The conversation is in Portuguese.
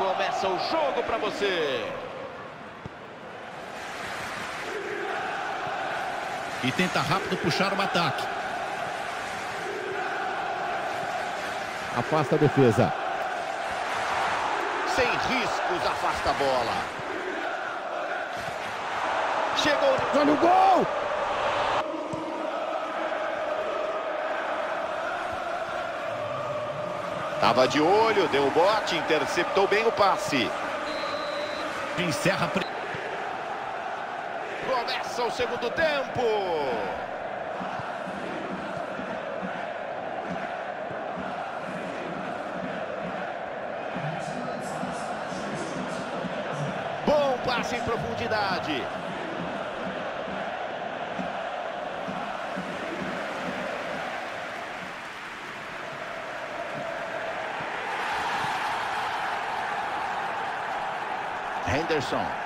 Começa o jogo para você. E tenta rápido puxar o ataque. Afasta a defesa. Sem riscos, afasta a bola. Chegou. Olha o gol! Tava de olho, deu o bote, interceptou bem o passe. Encerra. Começa o segundo tempo. Bom passe em profundidade. Henderson.